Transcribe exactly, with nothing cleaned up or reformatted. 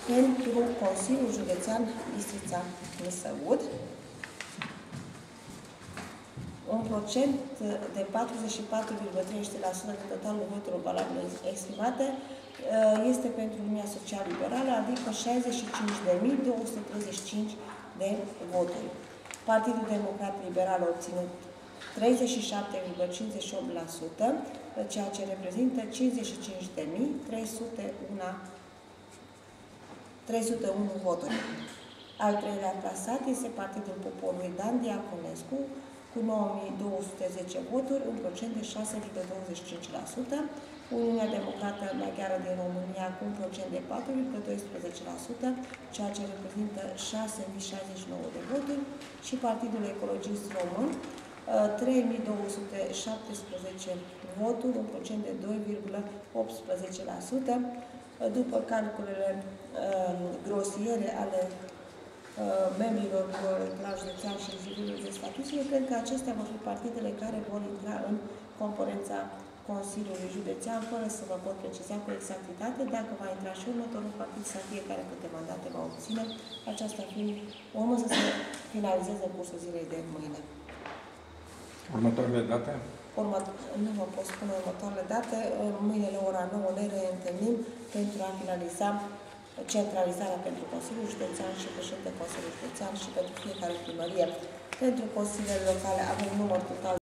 pentru Consiliul Județean Bistrița-Năsăud, un procent de patruzeci și patru virgulă treizeci și trei la sută de totalul voturilor valabile exprimate este pentru linia social-liberală, adică șaizeci și cinci de mii două sute treizeci și cinci de voturi. Partidul Democrat Liberal a obținut treizeci și șapte virgulă cincizeci și opt la sută, ceea ce reprezintă cincizeci și cinci de mii trei sute unu voturi. Al treilea plasat este Partidul Poporului Dan Diaconescu, cu nouă mii două sute zece voturi, un procent de șase virgulă douăzeci și cinci la sută, Uniunea Democrată Maghiară din România cu un procent de patru virgulă doisprezece la sută, ceea ce reprezintă șase mii șaizeci și nouă de voturi, și Partidul Ecologist Român, trei mii două sute șaptesprezece voturi, un procent de doi virgulă optsprezece la sută. După calculele uh, grosiere ale uh, membrilor la județean și juriului de statut, eu cred că acestea vor fi partidele care vor intra în componența Consiliului Județean, fără să vă pot preciza cu exactitate dacă va intra și următorul partid sau fiecare câte mandate va obține, aceasta fiind urmă să se finalizeze în cursul zilei de mâine. Următoarele date? Urmă, nu vă pot spune următoarele date. Mâine la ora nouă ne reîntâlnim pentru a finaliza centralizarea pentru Consiliul Județean și președinte Consiliul Județean și pentru fiecare primărie. Pentru consiliile locale avem număr total